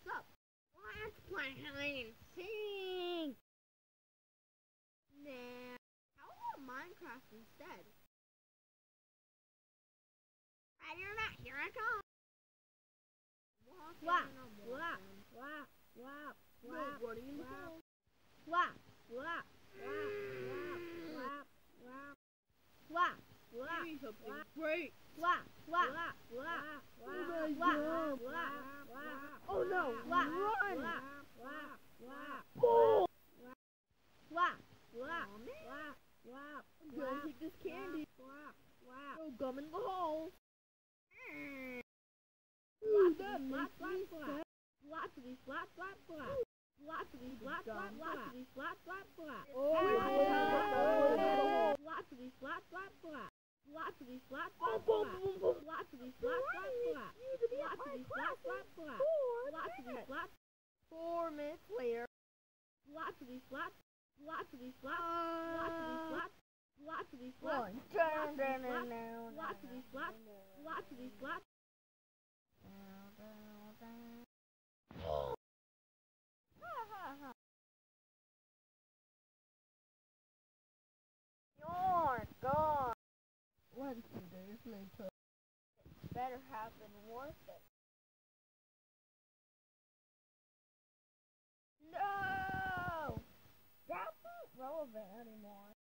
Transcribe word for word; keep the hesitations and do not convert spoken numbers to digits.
What's up? Let's play hide and seek. Nah. How about Minecraft instead? Right or not, here I come. Walking Wah, and I'm wah, walking. wah, wah, No, wah, running in the wah. hole. wah, wah, wah, wah, wah, wah, wah, wah, Give me something wah. great. wah, wah, wah, wah, Oh wah, my wah, God. wah, wah. Oh no, Wah, run! wah, wah, wah, Bull! wah, wah, Aw, man. wah, wah, I'm gonna take this candy. wah, wah. Throw gum in the hole. Ooh, Ooh, that that makes makes me me flat. sad. Floppity, flop, flop, flop. Floppity, flop, flop, Gum. floppity, flop, flop, flop. Oh, Floppity, floppity, flop, flop, flop. Floppity, flop, flop, boom, flop. boom, boom. Floppity, flop, flop, flop. You to be at my Floppity, flop, class flop, in flop. four Floppity, minutes. flop, Four minutes later. floppity, flop. Floppity, flop. Uh, Floppity, flop. Floppity, flop. One. Dun, dun, Floppity, dun, flop. dun, Floppity, dun, flop. dun, dun. Floppity, flop. You're gone. Twenty days later. It better have been worth it. No! That's not relevant anymore.